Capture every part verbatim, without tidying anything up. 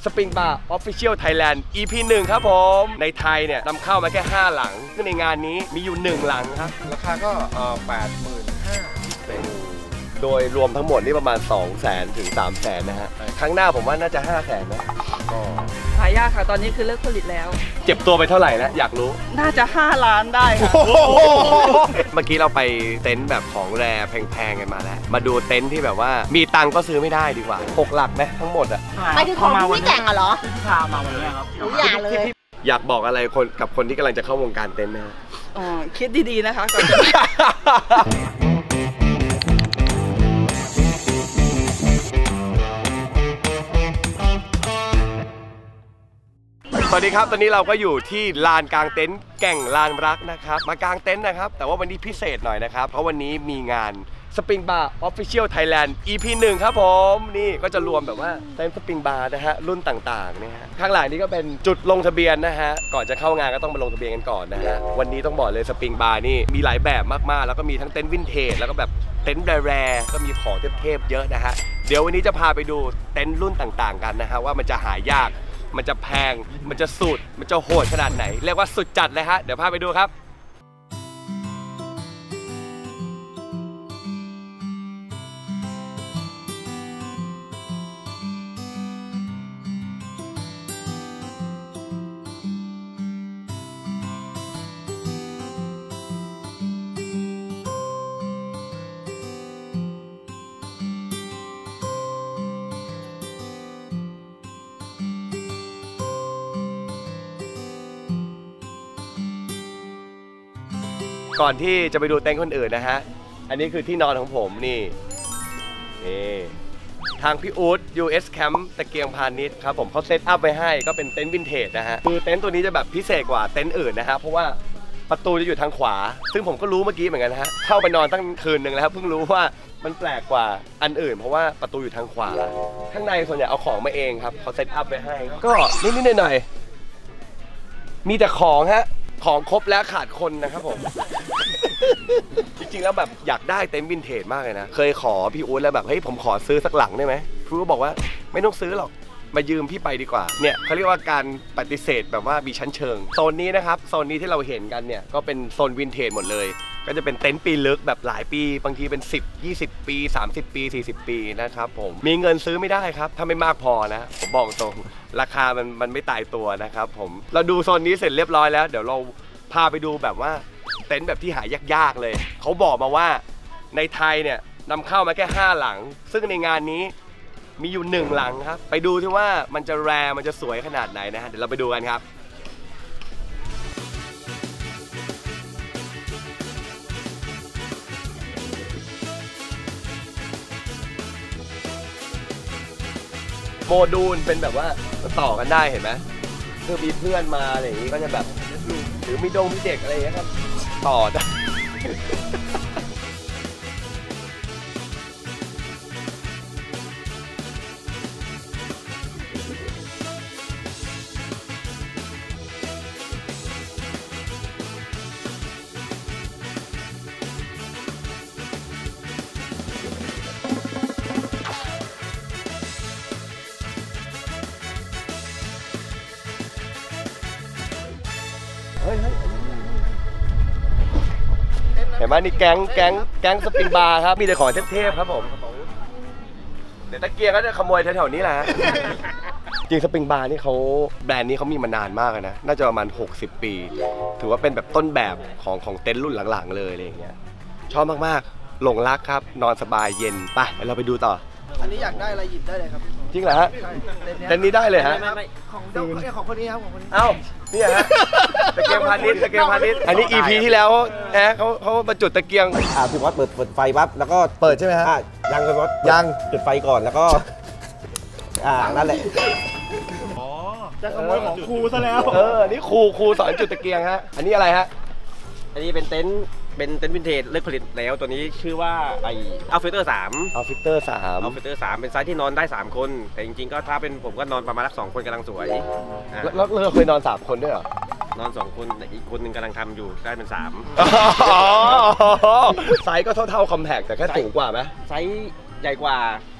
สปริงบาร์ออฟฟิเชียลไทยแลนด์ อี พี หนึ่งครับผมในไทยเนี่ยนำเข้ามาแค่ห้าหลังซึ่งในงานนี้มีอยู่หนึ่งหลังครับราคาก็เอ่อแปดหมื่นห้าเป็นโดยรวมทั้งหมดนี่ประมาณ สองแสน ถึง สามแสน นะฮะครั้งหน้าผมว่าน่าจะ ห้าแสน นะก็หายากค่ะตอนนี้คือเลิกผลิตแล้วเจ็บตัวไปเท่าไหร่แล้วอยากรู้น่าจะห้าล้านได้ค่ะเมื่อกี้เราไปเต็นท์แบบของแรแพงๆกันมาแล้วมาดูเต็นท์ที่แบบว่ามีตังก็ซื้อไม่ได้ดีกว่าหกหลักไหมทั้งหมดอ่ะไปถึงของที่แต่งอ่ะเหรอพามาวันนี้ครับอย่าเลยอยากบอกอะไรคนกับคนที่กำลังจะเข้าวงการเต็นท์นะอ๋อคิดดีๆนะคะก่อนจะสวัสดีครับตอนนี้เราก็อยู่ที่ลานกลางเต็นท์แก่งลานรักนะครับมากางเต็นท์นะครับแต่ว่าวันนี้พิเศษหน่อยนะครับเพราะวันนี้มีงานสปริงบาร์ออฟฟิเชียลไทยแลนด์ อี พี หนึ่งครับผมนี่ก็จะรวมแบบว่าเต็นท์สปริงบาร์นะฮะรุ่นต่างๆนะฮะข้างหลังนี้ก็เป็นจุดลงทะเบียนนะฮะก่อนจะเข้างานก็ต้องมาลงทะเบียนกันก่อนนะฮะวันนี้ต้องบอกเลยสปริงบาร์นี่มีหลายแบบมากๆแล้วก็มีทั้งเต็นท์วินเทจแล้วก็แบบเต็นท์แรร์ก็มีของเทพๆเยอะนะฮะเดี๋ยววันนี้จะพาไปดูเต็นท์รุ่นต่างๆกันนะฮะว่ามันจะหายากมันจะแพงมันจะสุดมันจะโหดขนาดไหนเรียกว่าสุดจัดเลยฮะเดี๋ยวพาไปดูครับก่อนที่จะไปดูเต็นท์คนอื่นนะฮะอันนี้คือที่นอนของผมนี่นี่ทางพี่อู๊ด ยู เอส Camp ตะเกียงพาณิชย์ครับผมเขาเซตอัพไว้ให้ก็เป็นเต็นท์วินเทจนะฮะคือเต็นท์ตัวนี้จะแบบพิเศษกว่าเต็นท์อื่นนะฮะเพราะว่าประตูจะอยู่ทางขวาซึ่งผมก็รู้เมื่อกี้เหมือนกันนะฮะเข้าไปนอนตั้งคืนหนึ่งแล้วเพิ่งรู้ว่ามันแปลกกว่าอันอื่นเพราะว่าประตูอยู่ทางขวาข้างในส่วนใหญ่เอาของมาเองครับเขาเซตอัพไว้ให้ก็นิดๆหน่อยๆมีแต่ของฮะของครบแล้วขาดคนนะครับผมจริงๆแล้วแบบอยากได้เต็นท์วินเทจมากเลยนะเคยขอพี่อู๊ดแล้วแบบเฮ้ยผมขอซื้อสักหลังได้ไหมพี่อู๊ดบอกว่าไม่ต้องซื้อหรอกมายืมพี่ไปดีกว่าเนี่ยเขาเรียกว่าการปฏิเสธแบบว่ามีชั้นเชิงโซนนี้นะครับโซนนี้ที่เราเห็นกันเนี่ยก็เป็นโซนวินเทจหมดเลยก็จะเป็นเต็นท์ปีลึกแบบหลายปีบางทีเป็นสิบ ยี่สิบปีสามสิบปีสี่สิบปีนะครับผมมีเงินซื้อไม่ได้ครับถ้าไม่มากพอนะผมบอกตรงราคามันมันไม่ตายตัวนะครับผมเราดูโซนนี้เสร็จเรียบร้อยแล้วเดี๋ยวเราพาไปดูแบบว่าเต็นท์แบบที่หายากๆเลยเขาบอกมาว่าในไทยเนี่ยนำเข้ามาแค่ห้าหลังซึ่งในงานนี้มีอยู่หนึ่งหลังครับไปดูที่ว่ามันจะแรร์มันจะสวยขนาดไหนนะฮะเดี๋ยวเราไปดูกันครับโมดูลเป็นแบบว่าต่อกันได้เห็นไหมคือมีเพื่อนมาอะไรอย่างนี้ก็จะแบบหรือมีดงมีเด็กอะไรอย่างเงี้ยครับต่อได้เห็นไหมนี่แก๊งแก๊งแก๊งสปริงบาร์ครับมีแต่ของเทพๆครับผมเดี๋ยวตะเกียงก็จะขโมยแถวๆนี้แหละจริงสปริงบาร์นี่เขาแบรนด์นี้เขามีมานานมากนะน่าจะประมาณหกสิบปีถือว่าเป็นแบบต้นแบบของของเต็นท์รุ่นหลังๆเลยอะไรอย่างเงี้ยชอบมากๆหลงรักครับนอนสบายเย็นไปเราไปดูต่ออันนี้อยากได้อะไรหยิบได้เลยครับจริงเหรอฮะเต็นท์นี้ได้เลยฮะของของคนนี้ครับของคนนี้เอ้านี่ฮะตะเกียงพาณิชย์ตะเกียงพาณิชย์อันนี้ อี พี ที่แล้วนะเขาเขาบรรจุตะเกียงอ่าพี่วัดเปิดเปิดไฟปั๊บแล้วก็เปิดใช่ไหมฮะยังพี่วัดยังจุดไฟก่อนแล้วก็อ่านั่นแหละอ๋อจะขโมยของครูซะแล้วเออนี่ครูครูสอนจุดตะเกียงฮะอันนี้อะไรฮะอันนี้เป็นเต็นท์เป็นเต็นท์วินเทจเลิกผลิตแล้วตัวนี้ชื่อว่าไออัลฟิเตอร์สามอัลฟิเตอร์สามอัลฟิเตอร์สามเป็นไซส์ที่นอนได้สามคนแต่จริงๆก็ถ้าเป็นผมก็นอนประมาณสักสองคนกำลังสวยแล้วเราเคยนอนสามคนด้วยเหรอนอนสองคนอีกคนหนึ่งกำลังทำอยู่ได้เป็นสามไซส์ก็เท่าๆคอมแพคแต่แค่สูงกว่าไหมไซส์ใหญ่กว่า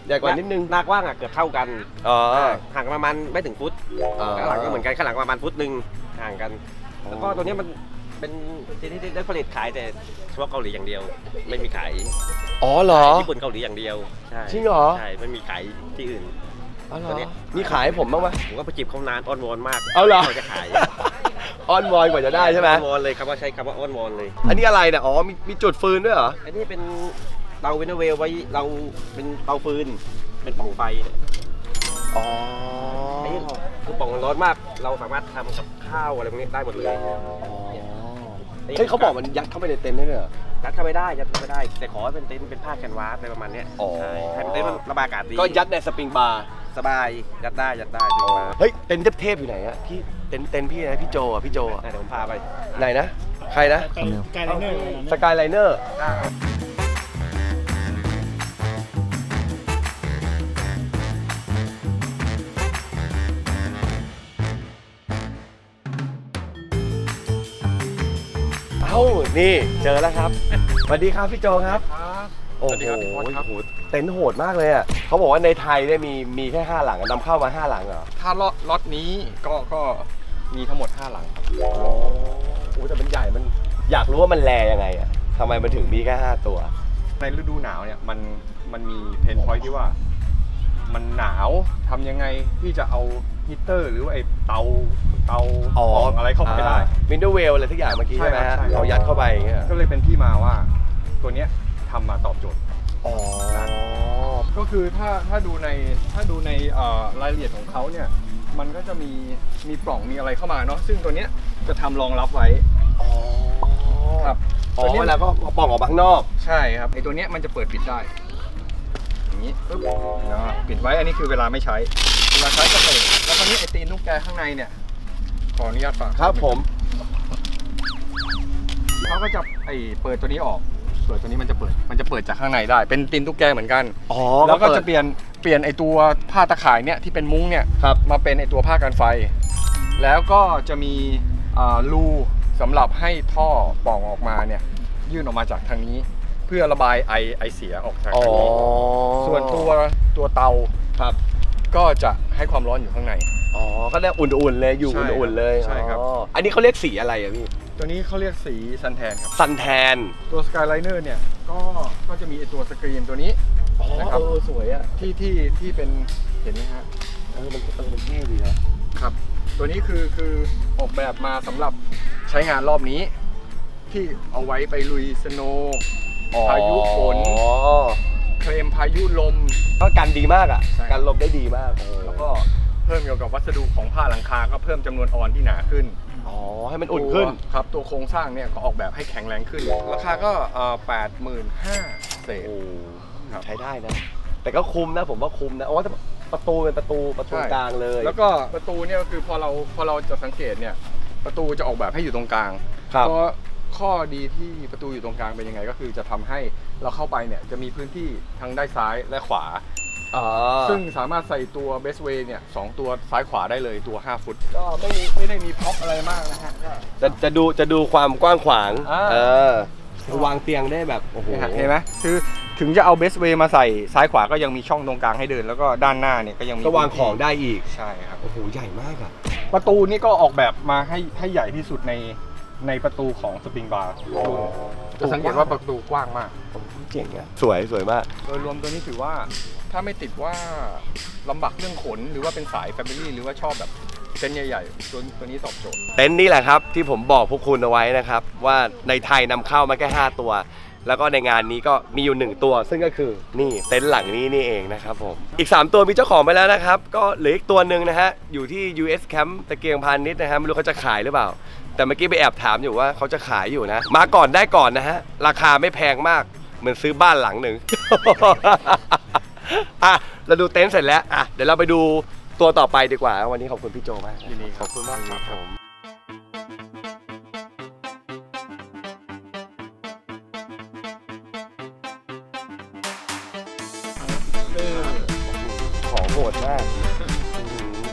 ใหญ่กว่านิดนึงหน้ากว้างอ่ะเกือบเท่ากันอ๋อห่างประมาณไม่ถึงฟุตอ๋อข้างหลังก็เหมือนกันข้างหลังประมาณฟุตหนึ่งห่างกัน แล้วก็ตัวนี้มันเป็นที่ที่ได้ผลิตขายแต่เฉพาะเกาหลีอย่างเดียว ไม่มีขายอ๋อเหรอญี่ปุ่นเกาหลีอย่างเดียวใช่จริงเหรอใช่ไม่มีขายที่อื่นอ๋อเหรตัวอนี้มีขายให้ผมบ้างไหมผมก็ไปจีบเขานานอ้อนวอนมากเอาเหรอเขาจะขายอ้อนวอนกว่าจะได้ใช่ไหมอ้อนวอนเลยครับว่าใช้คำว่าอ้อนวอนเลยอันนี้อะไรเนี่ยอ๋อมีมีจุดฟืนด้วยเหรออันนี้เป็นเตาเวนเวลไว้เราเป็นเตาฟืนเป็นปล่องไฟอ๋ออันนี้คือปล่องมันร้อนมาก เราสามารถทำกับข้าวอะไรพวกนี้ได้หมดเลยเฮ้ยเขาบอกมันยัดเข้าไปในเต็นท์ได้ด้วยเหรอยัดเข้าไปได้ยัดเข้าไปได้ แต่ขอให้เป็นเต็นท์เป็นผ้าแคนวาสอะไรประมาณเนี้ยอ๋อใช่ให้เป็นเต็นท์มันระบายอากาศดีก็ยัดในสปริงบาร์สบายยัดได้ยัดได้จริงมาเฮ้ยเต็นท์เทพๆอยู่ไหนอะพี่เต็นท์เต็นท์พี่นะพี่โจอะพี่โจอะเดี๋ยวผมพาไปไหนนะใครนะเป็นไกด์ไลเนอร์สกายไลเนอร์เอ้านี่เจอแล้วครับสวัสดีครับพี่โจครับโอ้โหโหเต็นท์โหดมากเลยอ่ะเขาบอกว่าในไทยเนี่ยมีมีแค่ห้าหลังอะนำเข้ามาห้าหลังเหรอถ้าล็อตล็อตนี้ก็ก็มีทั้งหมดห้าหลังครับโอ้โหแต่มันใหญ่มันอยากรู้ว่ามันแลยังไงอ่ะทำไมมันถึงมีแค่ห้าตัวในฤดูหนาวเนี่ยมันมันมีเพนพอยท์ที่ว่า มันหนาวทำยังไงที่จะเอาฮีตเตอร์หรือว่าไอเตาเตาอ๋อของอะไรเข้าไปได้วินเดอร์เวลอะไรทุกอย่างเมื่อกี้ใช่ใช่ไหมครับฮะใช่ครับเอายัดเข้าไปอย่างเงี้ยก็เลยเป็นที่มาว่าตัวเนี้ยทำมาตอบโจทย์อ๋อก็คือถ้าถ้าดูในถ้าดูในเอ่อรายละเอียดของเขาเนี่ยมันก็จะมีมีปล่องมีอะไรเข้ามาเนาะซึ่งตัวเนี้ยจะทำรองรับไว้อ๋อครับอ๋ตัวอเนี้ยแล้วก็เอาปล่องออกมาข้างนอกใช่ครับไอตัวเนี้ยมันจะเปิดปิดได้ อย่างนี้ปุ๊บแล้วปิดไว้อันนี้คือเวลาไม่ใช้เวลาใช้ก็เปิดแล้วตอนนี้ไอตีนลูกแกข้างในเนี่ยขออนุญาตฝากครับผมเขาก็จะไอเปิดตัวนี้ออกส่วนตัวนี้มันจะเปิดมันจะเปิดจากข้างในได้ เป็นตีนตุ๊กแกเหมือนกันอ๋อแล้วก็ปิดจะเปลี่ยนเปลี่ยนไอตัวผ้าตะข่ายเนี่ยที่เป็นมุ้งเนี่ยครับมาเป็นไอตัวผ้ากันไฟ แล้วก็จะมีอ่ารูสำหรับให้ท่อปล่องออกมาเนี่ยยื่นออกมาจากทางนี้ เพื่อระบายไอไอเสียออกจากอ๋อทางนี้ส่วนตัวตัวเตาครับก็จะให้ความร้อนอยู่ข้างในอ๋อ ก็ได้อุ่นๆเลยอยู่ใช่ครับอุ่นๆเลยใช่ครับอ๋ออันนี้เขาเรียกสีอะไรอะพี่ตัวนี้เขาเรียกสีซันแทนครับซันแทนตัวสกายไลเนอร์เนี่ยก็ก็จะมีไอตัวสกรีนตัวนี้อ๋อนะครับเออสวยอะที่ที่ที่เป็นเห็นไหมฮะเออมันเออมันเท่ดีนะครับตัวนี้คือคือออกแบบมาสำหรับใช้งานรอบนี้ ที่เอาไว้ไปลุยสโนว์พายุฝนอ๋อเคลมพายุลมก็กันดีมากอะใช่กันลมได้ดีมากโอ้แล้วก็เพิ่มเกี่ยวกับวัสดุของผ้าหลังคาก็เพิ่มจำนวนออนที่หนาขึ้นอ๋อให้มันอุ่นขึ้นตัวครับตัวโครงสร้างเนี่ยก็ออกแบบให้แข็งแรงขึ้น ราคาก็แปดหมื่นห้าเศษโอ้ครับใช้ได้นะ แต่ก็คุ้มนะผมว่าคุ้มนะโอ้แต่ประตูเป็นประตูประตูใช่กลางเลยแล้วก็ประตูเนี่ยก็คือพอเราพอเราจะสังเกตเนี่ยประตูจะออกแบบให้อยู่ตรงกลางครับเพราะข้อดีที่ประตูอยู่ตรงกลางเป็นยังไงก็คือจะทำให้เราเข้าไปเนี่ยจะมีพื้นที่ทั้งด้านซ้ายและขวาอ๋อซึ่งสามารถใส่ตัวเบสเวย์เนี่ยสองตัวซ้ายขวาได้เลยตัวห้าฟุตก็ไม่มีไม่ได้มีพ็อปอะไรมากนะฮะก็จะจะดูจะดูความกว้างขวางอ่าเออวางเตียงได้แบบโอ้โหเนี่ยฮะเห็นไหมคือถึงจะเอาเบสเวย์มาใส่ซ้ายขวาก็ยังมีช่องตรงกลางให้เดิน แล้วก็ด้านหน้าเนี่ยก็ยังมีก็วางของได้อีกใช่ครับโอ้โหใหญ่มากอะประตูนี่ก็ออกแบบมาให้ให้ใหญ่ที่สุดในในประตูของสปริงบาร์จะสังเกตว่าประตูกว้างมากเจ๋งอะสวยสวยมากโดยรวมตัวนี้ถือว่าถ้าไม่ติดว่าลำบากเรื่องขนหรือว่าเป็นสายแฟมิลี่หรือว่าชอบแบบเส้นใหญ่ๆตัวตัวนี้ตอบโจทย์เต็นท์นี่แหละครับที่ผมบอกพวกคุณเอาไว้นะครับ ว่าในไทยนำเข้ามาแค่ห้าตัว แล้วก็ในงานนี้ก็มีอยู่หนึ่งตัว ซึ่งก็คือนี่เต็นท์หลังนี้นี่เองนะครับผมอีกสามตัวมีเจ้าของไปแล้วนะครับก็เหลืออีกตัวหนึ่งนะฮะอยู่ที่ ยู เอส Camp ตะเกียงพาณิชย์นะฮะไม่รู้เขาจะขายหรือเปล่า แต่เมื่อกี้ไปแอบถามอยู่ว่าเขาจะขายอยู่นะมาก่อนได้ก่อนนะฮะราคาไม่แพงมากเหมือนซื้อบ้านหลังหนึ่ง อ่ะเราดูเต็นท์เสร็จแล้วอ่ะเดี๋ยวเราไปดูตัวต่อไปดีกว่าวันนี้ขอบคุณพี่โจมากยินดีขอบคุณมากครับผมของโหดมากอื้อหือ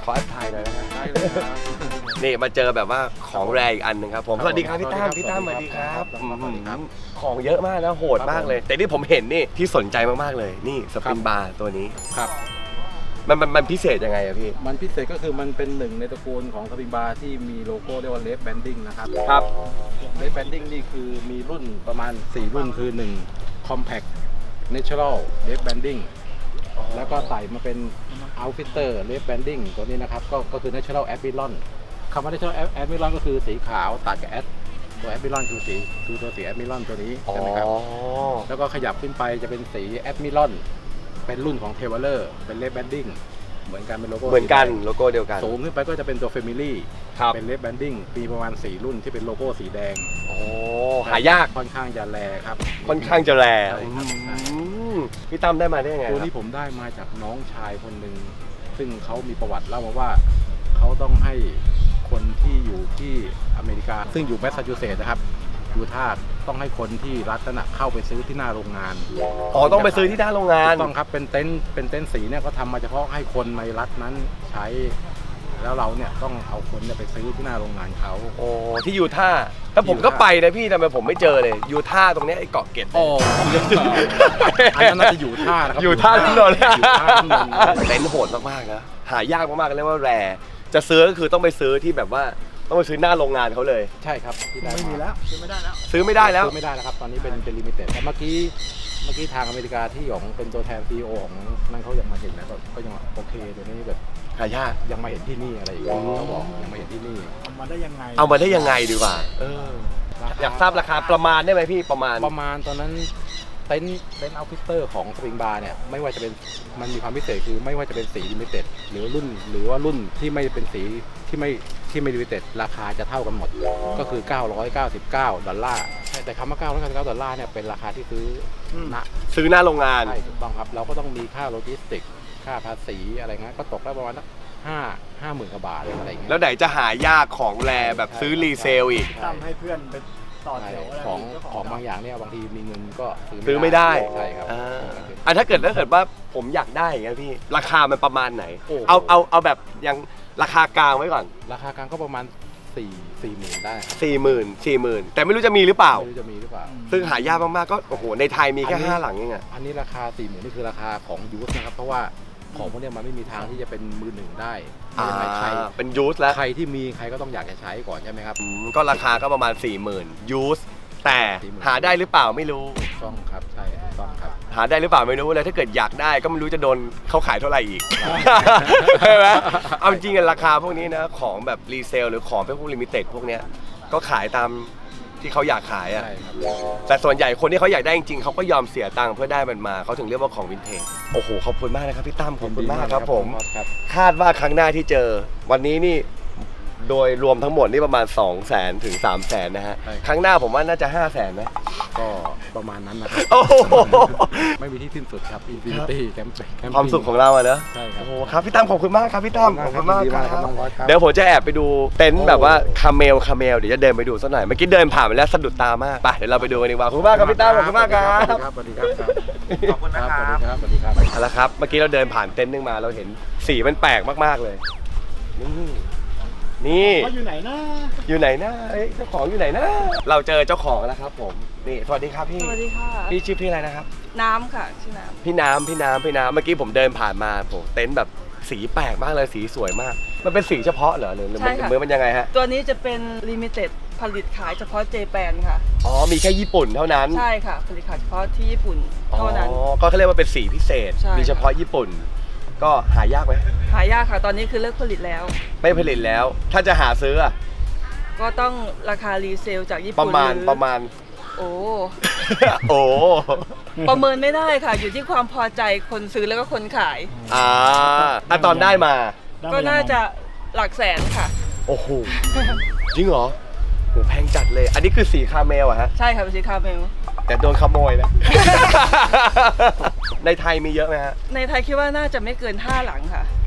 ขอแอปถ่ายหน่อยนะฮะได้เลยครับนี่มาเจอแบบว่าของแรอีกอันหนึ่งครับผมครับสวัสดีครับพี่ตั้มสวัสดีพี่ตั้มคสรับวัสดีครับสวัสดีครับอืมของเยอะมากนะโหดมากเลย แต่ที่ผมเห็นนี่ที่สนใจมากๆเลยนี่สปินบาร์ตัวนี้ครับมันมันมันพิเศษยังไงอะพี่มันพิเศษก็คือมันเป็นหนึ่งในตระกูลของสปริงบาร์ที่มีโลโก้เรียกว่าเลฟแบนดิ้งนะครับครับเลฟแบนดิ้งนี่คือมีรุ่นประมาณสี่รุ่นคือหนึ่ง Compact Natural Left Banding แล้วก็ใส่มาเป็น Outfitter Left Banding ตัวนี้นะครับก็ก็คือ Natural Admiral คำว่า Natural Admiral ก็คือสีขาวตัดกับแอดตัว Admiral คือสีคือตัวสี Admiral ตัวนี้อ๋อใช่ไหมครับแล้วก็ขยับขึ้นไปจะเป็นสี Admiral เป็นรุ่นของ t a v e l e r เป็น Left Banding เหมือนกันเป็นโลโก้เหมือนกันโลโก้เดียวกันสูงขึ้นไปก็จะเป็นตัว Family ครับเป็น Left Banding ปีประมาณสี่รุ่นที่เป็นโลโก้สีแดงโอ้หายากค่อนข้างจะแรครับค่อนข้างจะแรใช่ครับอืมพี่ตั้มได้มาได้ยังไงตัวครันี้บผมได้มาจากน้องชายคนหนึ่งซึ่งเขามีประวัติเล่ามาว่าเขาต้องให้คนที่อยู่ที่อเมริกา ซึ่งอยู่แมสซาชูเซตส์นะครับยูทาห์ต้องให้คนที่รัฐนั่นนะเข้าไปซื้อที่หน้าโรงงานอ๋อต้องไปซื้อที่หน้าโรงงานถูกต้องครับเป็นเต็นท์เป็นเต็นท์สีเนี่ยก็ทำมาเฉพาะให้คนในรัฐนั้นใช้ แล้วเราเนี่ยต้องเอาคนเนี่ยไปซื้อที่หน้าโรงงานเขาโอ้ที่ยูท่าห์ถ้าผมก็ไปนะพี่ทำไมผมไม่เจอเลยยูท่าห์ตรงเนี้ยไอ้เกาะเกร็ดโอ้อันนั้นน่าจะอยู่ท่านะครับอยู่ท่าที่นนท์อยู่ท่าที่นนท์เต็นท์โหดมากๆนะหายากมากๆเรียกว่าแรจะซื้อก็คือต้องไปซื้อที่แบบว่าต้องไปซื้อหน้าโรงงานเขาเลยใช่ครับที่ได้ไม่มีแล้วซื้อไม่ได้แล้วซื้อไม่ได้แล้วซื้อไม่ได้แล้วครับตอนนี้เป็นเป็นลิมิเต็ดแต่เมื่อกี้เมื่อกี้ทางอเมริกาที่ของเป็นตัวแทน ซี อี โอ ของนั่นเขายังมาเห็นนะก็ก็ยังว่าโอเคตัวนี้แบบหายากยังมาเห็นที่นี่อะไรอย่างเงี้ยเขาบอกยังมาเห็นที่นี่เอามาได้ยังไงเอามาได้ยังไงดีกว่าเออราคอยากทราบราคาประมาณได้ไหมพี่ประมาณประมาณตอนนั้นเต็นท์เต็นท์เอาฟิสเตอร์ของสปริงบาร์เนี่ยไม่ว่าจะเป็นมันมีความพิเศษคือไม่ว่าจะเป็นสีลิมิเต็ดหรือรุ่นหรือว่ารุ่นที่ไม่เป็นสีที่ไม่ที่ไม่ลิมิเต็ดราคาจะเท่ากันหมดก็คือเก้าร้อยเก้าสิบเก้าดอลลาร์แต่คำว่าเก้าร้อยเก้าสิบเก้าดอลลาร์เนี่ยเป็นราคาที่ซื้อณซื้อหน้าโรงงานใช่ถูกต้องครับเราก็ต้องมีค่าโลจิสติกค่าภาษีอะไรเงี้ยก็ตกได้ประมาณห้าห้าหมื่นกว่าบาทอะไรเงี้ยแล้วไหนจะหายากของแรแบบซื้อรีเซลอีกทำให้เพื่อนไปต่อแถวอะไรของเจ้าของบางอย่างเนี่ยบางทีมีเงินก็ซื้อไม่ได้ใช่ครับอ่าอ่ะถ้าเกิดถ้าเกิดว่าผมอยากได้อย่างเงี้ยพี่ราคามันประมาณไหนโอ้โหเอาเอาเอาแบบยังราคากลางไว้ก่อนราคากลางก็ประมาณสี่สี่หมื่นได้ครับสี่หมื่นสี่หมื่นแต่ไม่รู้จะมีหรือเปล่าไม่รู้จะมีหรือเปล่าซึ่งหายากมากๆก็โอ้โหในไทยมีแค่อันนี้ห้าหลังเองอะอันนี้ราคาสี่หมื่นนี่คือราคาของยูสนะครับเพราะว่าของพวกเนี้ยมันไม่มีทางที่จะเป็นมือหนึ่งได้อ่ายังไงใครเป็นยูสแล้วใครที่มีใครก็ต้องอยากจะใช้ก่อนใช่ไหมครับอืมก็ราคาก็ประมาณ สี่หมื่นยูสแต่สี่หมื่นหาได้หรือเปล่าไม่รู้ต้องครับใช่ถูกต้องครับหาได้หรือเปล่าไม่รู้เลยถ้าเกิดอยากได้ก็ไม่รู้จะโดนเขาขายเท่าไหร่อีก ใช่ไหมเอาจริงๆอะราคาพวกนี้นะของแบบรีเซลหรือของพวกลิมิเต็ดพวกเนี้ยก็ขายตามที่เขาอยากขายอะใช่ครับแต่ส่วนใหญ่คนที่เขาอยากได้จริงๆเขาก็ยอมเสียตังค์เพื่อได้มันมาเขาถึงเรียกว่าของวินเทจโอ้โหขอบคุณมากนะครับพี่ตั้มขอบคุณมากครับผมครับคาดว่าครั้งหน้าที่เจอวันนี้นี่โดยรวมทั้งหมดนี่ประมาณ สองแสน ถึง สามแสน นะฮะใช่ครั้งหน้าผมว่าน่าจะ ห้าแสน ไหมก็ประมาณนั้นนะครับโอ้โหไม่มีที่สิ้นสุดครับ Infinity Camping ความสุขของเราอะเนอะใช่ครับโอ้โหครับพี่ตั้มขอบคุณมากครับพี่ตั้มขอบคุณมากยินดีคครัรับบน้องบอสครับเดี๋ยวผมจะแอบไปดูเต็นท์แบบว่าคาเมลคาเมลเดี๋ยวจะเดินไปดูสักหน่อยเมื่อกี้เดินผ่านไปแล้วสะดุดตามากไปเดี๋ยวเราไปดูกันดีกว่าขอบคุณมากครับพี่ตั้มขอบคุณมากครับสวัสดีครับขอบคุณนะครับสวัสดีครับสวัสดีครับเอาละครับเมื่อกี้เราเดินผ่านเต็นท์นึงมาเราเห็นสีมันแปลกมากๆเลยนี่นี่ว่าอยู่ไหนนะอยู่ไหนนะเอ้ยเจ้าของอยู่ไหนนะเราเจอเจ้าของแล้วครับผมนี่สวัสดีครับพี่สวัสดีค่ะพี่ชื่อพี่อะไรนะครับน้ำค่ะ ชื่อน้พี่น้ำพี่น้ำพี่น้ำเมื่อกี้ผมเดินผ่านมาผมเต็นท์แบบสีแปลกมากเลยสีสวยมาก มันเป็นสีเฉพาะเหรอหรือหรือมันเหมือนมันยังไงฮะำตัวนี้จะเป็นลิมิเต็ดผลิตขายเฉพาะเจแปนค่ะอ๋อมีแค่ญี่ปุ่นเท่านั้นใช่ค่ะ ผลิตขายเฉพาะที่ญี่ปุ่นเท่านั้นอ๋อก็เขาเรียกว่าเป็นสีพิเศษใช่มีเฉพาะญี่ปุ่น ก็หายากไหมหายากค่ะ ตอนนี้คือเลิกผลิตแล้วไม่ผลิตแล้ว ถ้าจะหาซื้ออะก็ต้องราคารีเซลจากญี่ปปุ่นระมาณหอประมาณโอ้โอ้ประเมินไม่ได้ค่ะ อยู่ที่ความพอใจคนซื้อแล้วก็คนขายอ่าอ่ะตอนได้มาก็น่าจะหลักแสนค่ะโอ้โหจริงเหรอโหแพงจัดเลย อันนี้คือสีคาเมลอะฮะใช่ค่ะเป็นสีคาเมลแต่โดนขโมยนะ ในไทยมีเยอะไหมฮะในไทยคิดว่าน่าจะไม่เกินห้าหลังค่ะ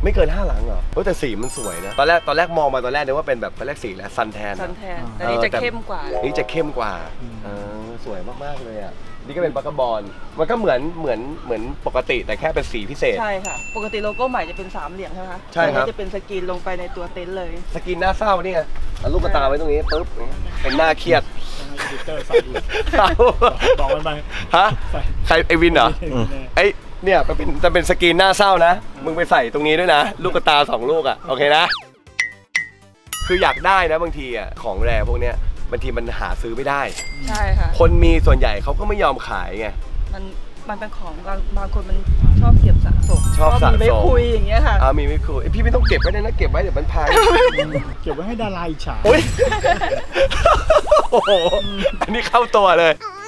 ไม่เกินห้าหลังเหรอเฮ้ยแต่สีมันสวยนะตอนแรกตอนแรกมองมาตอนแรกนึกว่าเป็นแบบตอนแรกสีแล้วซันแทนซันแทนแต่นี้จะเข้มกว่านี่จะเข้มกว่าเออสวยมากๆเลยอ่ะนี่ก็เป็นปากกาบอลมันก็เหมือนเหมือนเหมือนปกติแต่แค่เป็นสีพิเศษใช่ค่ะปกติโลโก้ใหม่จะเป็นสามเหลี่ยมใช่ไหมคะใช่ครับอันนี้จะเป็นสกรีนลงไปในตัวเต็นท์เลยสกินหน้าเศร้านี่ไงเอาลูกกระตาไว้ตรงนี้ปุ๊บเป็นหน้าเครียดดิเตอร์ใส่ดูบอกมันไปฮะใครไอวินเหรอไอเนี่ยมันเป็นจะเป็นสกรีนหน้าเศร้านะมึงไปใส่ตรงนี้ด้วยนะลูกกระตาสองลูกอ่ะโอเคนะคืออยากได้นะบางทีอ่ะของแรพวกเนี้ยบางทีมันหาซื้อไม่ได้ใช่ค่ะคนมีส่วนใหญ่เขาก็ไม่ยอมขายไงมันมันเป็นของบางบางคนมันชอบเก็บสะสมชอบสะสมมีไม่คุยอย่างเงี้ยค่ะอ่ามีไม่คุยพี่ไม่ต้องเก็บไว้เลยนะเก็บไว้เดี๋ยวมันพังเก็บไว้ให้ดาราอิจฉาโอ๊ยโอ้โหอันนี้เข้าตัวเลย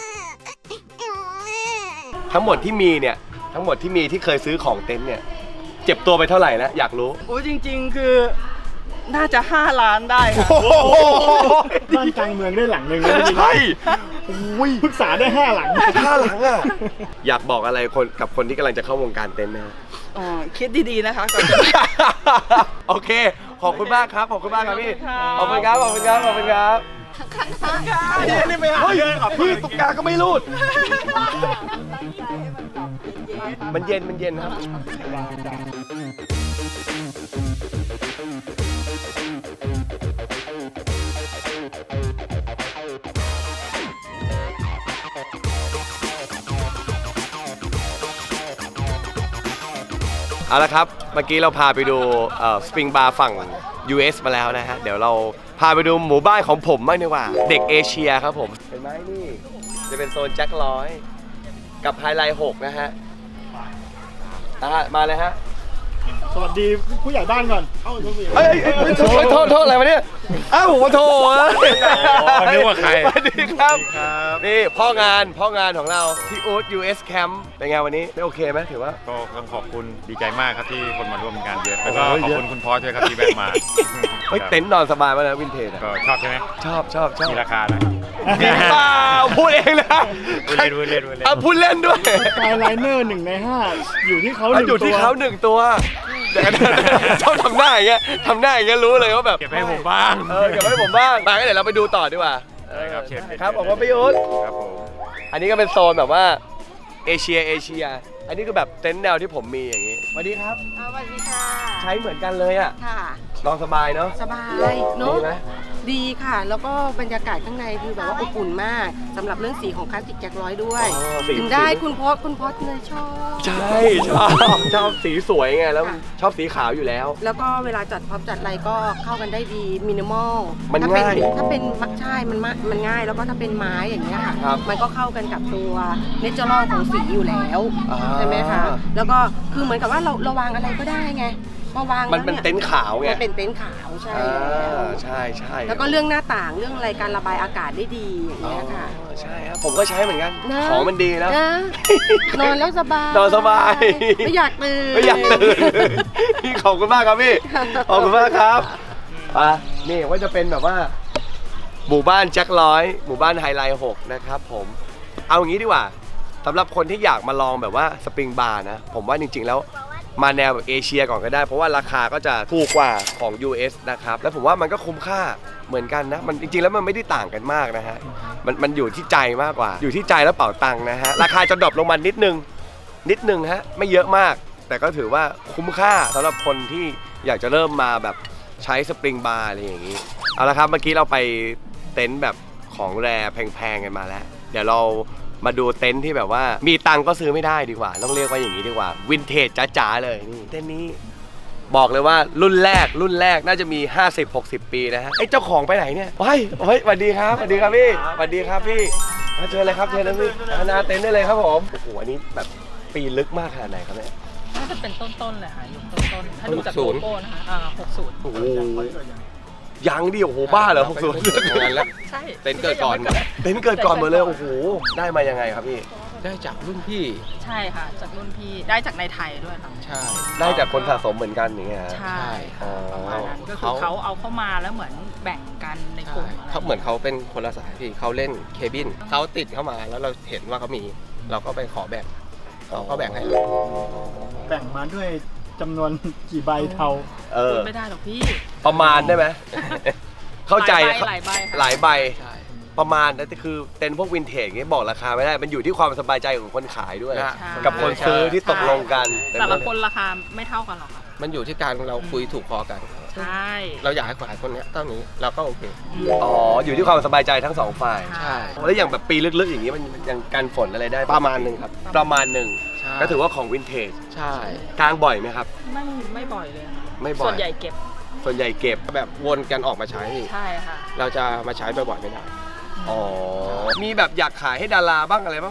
ทั้งหมดที่มีเนี่ยทั้งหมดที่มีที่เคยซื้อของเต็นท์เนี่ยเจ็บตัวไปเท่าไหร่แล้วอยากรู้โอ้จริง ๆ คือน่าจะห้าล้านได้ค่ะบ้านกลางเมืองได้หลังหนึ่งเลยใช่ปรึกษาได้ห้าหลังห้าหลังอ่ะอยากบอกอะไรคนกับคนที่กำลังจะเข้าวงการเต็นท์ไหมฮะอ๋อคิดดีๆนะคะก่อนจะโอเคขอบคุณมากครับขอบคุณมากครับพี่ขอบคุณครับขอบคุณครับขอบคุณครับนี่ไม่หาเยอะครับพี่ตุ๊กตาก็ไม่รูดมันเย็นมันเย็นครับเอาละครับเมื่อกี้เราพาไปดูสปริงบาร์ฝั่ง ยู เอส มาแล้วนะฮะเดี๋ยวเราพาไปดูหมู่บ้านของผมบ้างดีกว่าเด็กเอเชียครับผมเห็นไหมนี่จะเป็นโซนแจ็คร้อยกับไฮไลท์หกนะฮะมาเลยฮะสวัสดีผู้ใหญ่บ้านก่อนเอ้าโทษพี่เอ้ยโทษโทษโทษอะไรมาเนี่ยอ้าวผมมาโทษนึกว่าใครสวัสดีครับนี่พ่องานพ่องานของเราพี่อู๊ด ยู เอส Camp เป็นไงวันนี้ไม่โอเคไหมถือว่าก็ต้องขอบคุณดีใจมากครับที่คนมาร่วมงานเยอะแล้วก็ขอบคุณคุณพ่อด้วยครับที่แวะมาเฮ้ยเต็นท์นอนสบายมากนะวินเทจก็ชอบใช่ไหมชอบชอบชอบมีราคานะจริงเปล่าพูดเองนะพูดเล่นพูดเล่นพูดเล่นอ่ะพูดเล่นด้วยไฮไลเนอร์หนึ่งในห้าอยู่ที่เขาหนึ่งอยู่ที่เขาหนึ่งตัวชอบทำหน้าอย่างเงี้ยทำหน้าอย่างเงี้ยรู้เลยว่าแบบเก็บให้ผมบ้างเออเก็บให้ผมบ้างมางั้นเดี๋ยวเราไปดูต่อดีกว่าได้ครับเชิญครับบอกว่าพี่อุ๊ดครับผมอันนี้ก็เป็นโซนแบบว่าเอเชียเอเชียอันนี้ก็แบบเต็นท์แนวที่ผมมีอย่างนี้สวัสดีครับสวัสดีค่ะใช้เหมือนกันเลยอ่ะค่ะนอนสบายเนาะสบายเนาะดีไหมดีค่ะ แล้วก็บรรยากาศข้างในคือแบบว่าอบอุ่นมากสำหรับเรื่องสีของคลาสสิกแจ็คร้อยด้วยอ๋อสีถึงได้คุณพอดคุณพอดเลยชอบใช่ชอบชอบสีสวยไงแล้วชอบสีขาวอยู่แล้วแล้วก็เวลาจัดพร็อพจัดอะไรก็เข้ากันได้ดีมินิมอลมันถ้าเป็นง่ายถ้าเป็นใช่มันมามันง่ายแล้วก็ถ้าเป็นไม้อย่างเงี้ยค่ะครับมันก็เข้ากันกับตัวเนเจอรัลของสีอยู่แล้วอ่าใช่ไหมคะแล้วก็คือเหมือนกับว่าเราเราวางอะไรก็ได้ไงพอวางมันแล้วเป็นเนี่ยเต็นท์ขาวไงมันเป็นเต็นท์ขาวใช่อ่แล้วาใช่ใช่แล้วก็เรื่องหน้าต่างเรื่องอะไรการระบายอากาศได้ดีอย่างอ๋อเงี้ยค่ะใช่ครับผมก็ใช้เหมือนกันนะของมันดีนะนะนอนแล้วสบายนอนสบายไม่อยากตื่นไม่อยากตื่น พี่ขอบคุณมากครับพี่ ขอบคุณมากครับอ่ะนี่ว่าจะเป็นแบบว่า หมู่บ้านแจ็คร้อยหมู่บ้านไฮไลท์หกนะครับผมเอาอย่างนี้ดีกว่าสำหรับคนที่อยากมาลองแบบว่าสปริงบาร์นะผมว่าจริงๆแล้วมาแนวแบบเอเชียก่อนก็ได้เพราะว่าราคาก็จะถูกกว่าของ ยู เอส นะครับแล้วผมว่ามันก็คุ้มค่าเหมือนกันนะมันจริงๆแล้วมันไม่ได้ต่างกันมากนะฮะมันมันอยู่ที่ใจมากกว่า อยู่ที่ใจแล้วเป๋าตังค์นะฮะราคาจะดรอปลงมานิดนึงนิดนึงฮะไม่เยอะมากแต่ก็ถือว่าคุ้มค่าสำหรับคนที่อยากจะเริ่มมาแบบใช้สปริงบาร์อะไรอย่างนี้เอาละครับเมื่อกี้เราไปเต็นท์แบบของแรแพงๆกันมาแล้วเดี๋ยวเรามาดูเต็นท์ที่แบบว่ามีตังก็ซื้อไม่ได้ดีกว่าต้องเรียกว่าอย่างนี้ดีกว่าวินเทจจ๋าๆเลยนี่เต็นท์นี้บอกเลยว่ารุ่นแรกรุ่นแรกน่าจะมี ห้าสิบหกสิบ ปีนะฮะไอ้เจ้าของไปไหนเนี่ยเฮ้ยเฮ้ยสวัสดีครับสวัสดีครับพี่สวัสดีครับพี่มาเชิญเลยครับเชิญเลยพี่หน้าเต็นท์ได้เลยครับผมโอ้โหอันนี้แบบปีลึกมากขนาดไหนครับเนี่ยน่าจะเป็นต้นๆเลยค่ะยุคต้นๆถ้าดูจากโลโก้นะคะอ่าหกสิบโอ้โหยังดิโอ้โหบ้าเหรอหกสิบแล้วใช่เต็นท์เกิดก่อนเต็นท์เกิดก่อนหมดเลยโอ้โหได้มายังไงครับพี่ได้จากรุ่นพี่ใช่ค่ะจากรุ่นพี่ได้จากในไทยด้วยค่ะใช่ได้จากคนสะสมเหมือนกันอย่างเงี้ยฮะใช่อ๋อประมาณนั้นก็คือเขาเอาเข้ามาแล้วเหมือนแบ่งกันในกลุ่มเขาเหมือนเขาเป็นคนละสายพี่เขาเล่นเคบินเขาติดเข้ามาแล้วเราเห็นว่าเขามี เราก็ไปขอแบ่งเขาก็แบ่งให้เราแบ่งมาด้วยจำนวนกี่ใบเทาเออไม่ได้หรอกพี่ประมาณได้ไหม เข้าใจหลายใบหลายใบใช่ประมาณนั่นคือเต็นท์พวกวินเทจนี้บอกราคาไม่ได้ มันอยู่ที่ความสบายใจของคนขายด้วยใช่กับคนซื้อที่ตกลงกันแต่ละคนราคาไม่เท่ากันหรอกค่ะมันอยู่ที่การเราคุยถูกคอกันใช่เราอยากให้ขายคนเนี้ยเท่านี้เราก็โอเคอ๋อ อยู่ที่ความสบายใจทั้งสองฝ่ายใช่แล้วอย่างแบบปีลึกๆอย่างนี้มันยังกันฝนอะไรได้ประมาณหนึ่งครับประมาณหนึ่งใช่ก็ถือว่าของวินเทจใช่กลางบ่อยไหมครับไม่ไม่บ่อยเลยค่ะไม่บ่อยส่วนใหญ่เก็บส่วนใหญ่เก็บแบบวนกันออกมาใช้พี่ใช่ค่ะเราจะมาใช้บ่อยๆไม่ได้อ๋อ มีแบบอยากขายให้ดาราบ้างอะไรบ้าง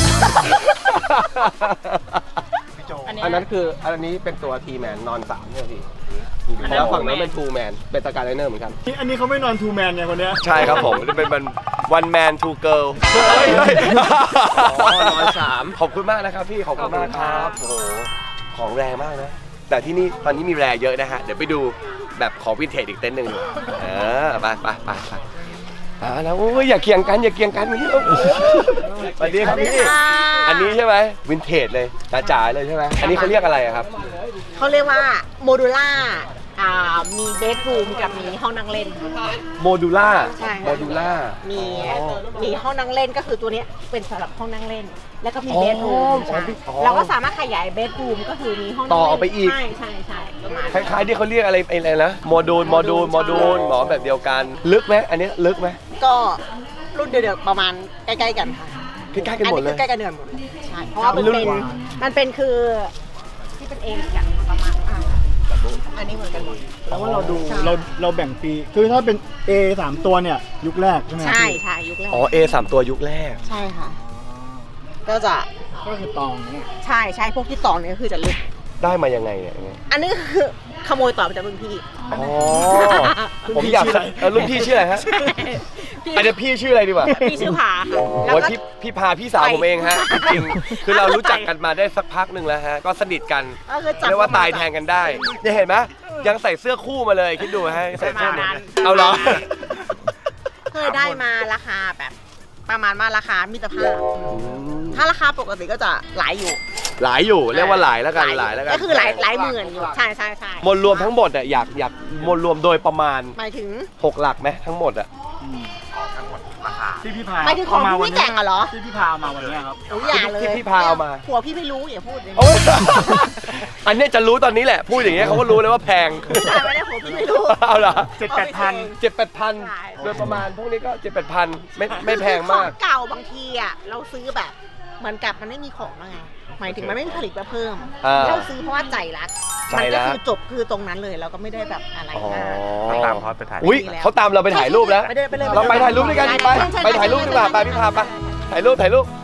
อันนี้อันนั้นคืออันนี้เป็นตัวทีแมนนอนสามเนี่ยพี่อันนั้นแล้วฝั่งนั้น Two Man เป็นทูแมนเป็นตะการไลเนอร์เหมือนกันอันนี้เขาไม่นอนทูแมนไงคนเนี้ยใช่ครับผมจะเป็น one man two girl อ๋อนอนสามขอบคุณมากนะครับพี่ ขอบคุณมากครับ โอ้โห ของแรงมากนะ แต่ที่นี่ตอนนี้มีแรงเยอะนะฮะ เดี๋ยวไปดูแบบของวินเทจอีกเต็นท์หนึ่งเออไปไปไปไปอ่าแล้วโอ้ยอย่าเคียงกันอย่าเคียงกันนี่สวัสดีครับพี่ อันนี้ใช่ไหมวินเทจเลยจ๋าๆเลยใช่ไหมอันนี้เขาเรียกอะไรอะครับเขาเรียกว่าโมดูล่าอ่ามีเบดรูมกับมีห้องนั่งเล่นโมดูล่าใช่โมดูล่ามีมีห้องนั่งเล่นก็คือตัวเนี้ยเป็นสำหรับห้องนั่งเล่น แล้วก็มีเบดรูมอ๋ออ๋อเราก็สามารถขยายเบดรูมก็คือมีห้องนั่งต่อเล่นออกไปอีกใช่ใช่ใช่ประมาณคล้ายๆที่เขาเรียกอะไรอะไรนะโมดูลโมดูลโมดูลหมอแบบเดียวกัน ลึกไหมอันนี้ลึกไหมก็รุ่นเดียวๆประมาณใกล้ๆกันค่ะใกล้ๆกันหมดเลยอัคือใกล้กันเดือนหมดเลยใช่เพราะว่ามันเป็นมันเป็นคือที่เป็นเองกันประมาณอ่าอันนี้เหมือนกันหมดเพราะว่าเราดูใช่เราเราแบ่งปี คือถ้าเป็น A สามตัวเนี่ย ยุคแรกใช่ไหมครับใช่พี่ใช่ยุคแรกอ๋อ A สามตัวยุคแรกใช่ค่ะ ก็จะก็คือตองเนี่ยใช่ใช่พวกที่ตองเนี่ยก็คือจะลึกได้มายังไงเนี่ยยังไงอันนี้คือขโมยต่อมาจากรุ่นพี่อ๋อ ผมอยากเอ่อรุ่นพี่ชื่ออะไรฮะพี่อันนี้พี่ชื่ออะไรดีกว่าพี่ชื่อผาค่ะแล้วโอ้ยก็พี่พี่พาพี่สาวผมเองฮะ จริงๆคือเรารู้จักกันมาได้สักพักหนึ่งแล้วฮะ ก็สนิทกันก็คือจับเรียกว่าตายแทนกันได้เนี่ยเห็นไหมยังใส่เสื้อคู่มาเลยคิดดูฮะใส่เสื้อเหมือนกันเอาเหรอเคยได้มาราคาแบบ ประมาณว่าราคามิตรภาพ ถ้าราคาปกติก็จะหลายอยู่หลายอยู่เรียกว่าหลายแล้วกันหลายแล้วกันก็คือหลายหลายหมื่นอยู่ใช่ใช่ใช่มวลรวมทั้งหมดอ่ะอยากอยากมวลรวมโดยประมาณหมายถึงหกหลักไหมทั้งหมดอ่ะที่พี่พาหมายถึงของที่พี่แต่งอะเหรอที่พี่พาเอามาวันเนี้ยครับโอ้ยอย่าเลยที่พี่พาเอามาผัวพี่ไม่รู้อย่าพูดเลยโอ๊ยอันเนี้ยจะรู้ตอนนี้แหละ พูดอย่างเงี้ยเขาก็รู้เลยว่าแพงไม่ได้ไม่ได้ผัวพี่ไม่รู้เอาเหรอเจ็ดแปดพันเจ็ดแปดพันใช่โดยประมาณพวกนี้ก็เจ็ดแปดพันไม่ไม่แพงขอมาง กเก่าบางทีอ่ะเราซื้อแบบเหมือนกับมันไม่มีของแล้วไงหมายถึงมันไม่มีผลิตมาเพิ่มอ่าเราซื้อเพราะว่าใจรักใจมันรัก็กคือจบคือตรงนั้นเลยเราก็ไม่ได้แบบอะไรอ๋อมากตามเขาไปถ่ายอุ้ยเขาตามเราไปถ่ายรูปแล้วไปเลยไปเลยเราไปถ่ายรูปด้วยกันไปไปถ่ายรูปดีกว่าไปพี่พาไปถ่ายรูปถ่ายรูป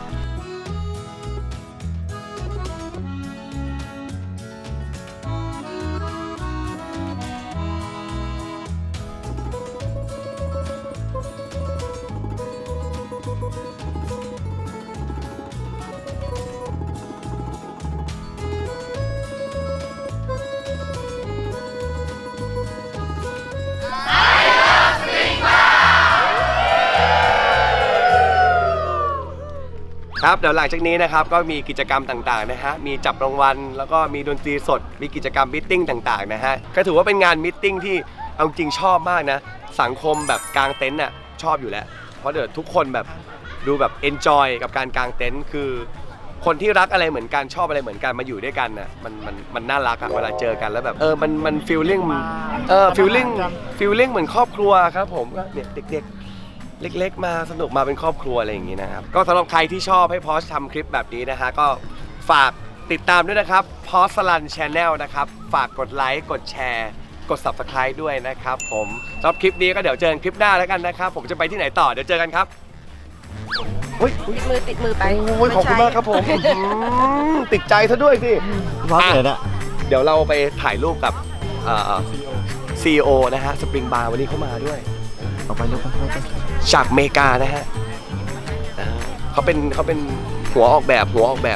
ครับเดี๋ยวหลังจากนี้นะครับก็มีกิจกรรมต่างๆนะฮะมีจับรางวัลแล้วก็มีดนตรีสดมีกิจกรรมมิทติ้งต่างๆนะฮะก็ถือว่าเป็นงานมิทติ้งที่เอาจริงชอบมากนะสังคมแบบกางเต็นท์น่ะชอบอยู่แล้วเพราะเดี๋ยวทุกคนแบบดูแบบเอนจอยกับการกางเต็นท์คือคนที่รักอะไรเหมือนกันชอบอะไรเหมือนกันมาอยู่ด้วยกันน่ะมันมันมันน่ารักอะเวลาเจอกันแล้วแบบเออมันมันฟีลลิ่งเออฟีลลิ่งฟีลลิ่งเหมือนครอบครัวครับผมก็เนี่ยเด็กๆเล็กๆมาสนุกมาเป็นครอบครัวอะไรอย่างงี้นะครับก็สำหรับใครที่ชอบให้พอสทำคลิปแบบนี้นะฮะก็ฝากติดตามด้วยนะครับพอสลันชาแนลนะครับฝากกดไลค์กดแชร์กด ซับสไครบ์ ด้วยนะครับผมสำหรับคลิปนี้ก็เดี๋ยวเจอกันคลิปหน้าแล้วกันนะครับผมจะไปที่ไหนต่อเดี๋ยวเจอกันครับเฮ้ยติดมือติดมือไปโอ้ยขอบคุณมากครับผมติดใจซะด้วยสิพอสเลยอะเดี๋ยวเราไปถ่ายรูปกับซีอีโอนะฮะสปริงบาร์วันนี้เข้ามาด้วยเอาไปลูกไปไปจากอเมริกานะฮะเออเขาเป็นเขาเป็นหัวออกแบบหัวออกแบบ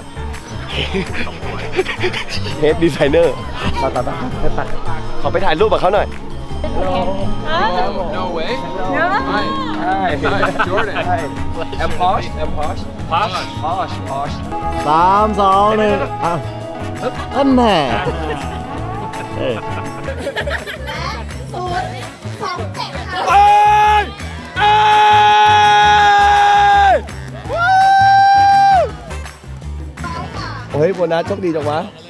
เฮดดีไซเนอร์ไปไปไปไปขอไปถ่ายรูปกับเขาหน่อย No way Hi Jordan I'm Posh I'm Posh Posh Posh Posh สามสองหนึ่งอ่ะอันแน่เอ้ยศูนย์สองเจ็ดค่ะเอ้ยเอ้ยเฮ้ยโบนัสโชคดีจังวะ